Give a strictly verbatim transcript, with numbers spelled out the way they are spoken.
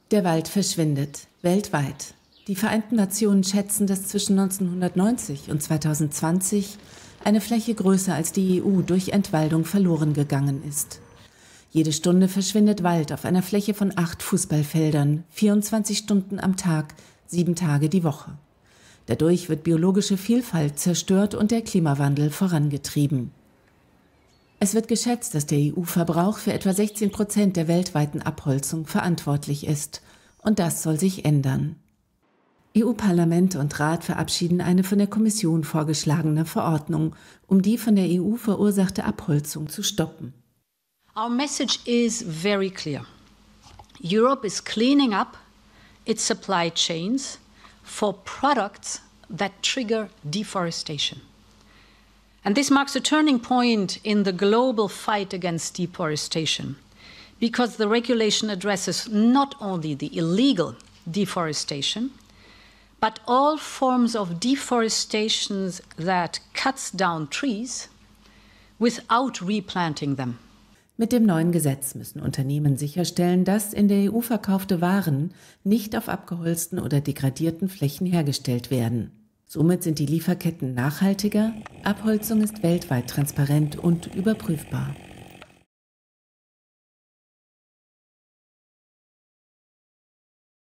Der Wald verschwindet, weltweit. Die Vereinten Nationen schätzen, dass zwischen neunzehnhundertneunzig und zweitausendzwanzig eine Fläche größer als die E U durch Entwaldung verloren gegangen ist. Jede Stunde verschwindet Wald auf einer Fläche von acht Fußballfeldern, vierundzwanzig Stunden am Tag, sieben Tage die Woche. Dadurch wird biologische Vielfalt zerstört und der Klimawandel vorangetrieben. Es wird geschätzt, dass der E U-Verbrauch für etwa sechzehn Prozent der weltweiten Abholzung verantwortlich ist. Und das soll sich ändern. E U-Parlament und Rat verabschieden eine von der Kommission vorgeschlagene Verordnung, um die von der E U verursachte Abholzung zu stoppen. Our message is very clear. Europe is cleaning up its supply chains for products that trigger deforestation. And this marks a turning point in the global fight against deforestation, because the regulation addresses not only the illegal deforestation, but all forms of deforestation that cuts down trees without replanting them. Mit dem neuen Gesetz müssen Unternehmen sicherstellen, dass in der E U verkaufte Waren nicht auf abgeholzten oder degradierten Flächen hergestellt werden. Somit sind die Lieferketten nachhaltiger, Abholzung ist weltweit transparent und überprüfbar.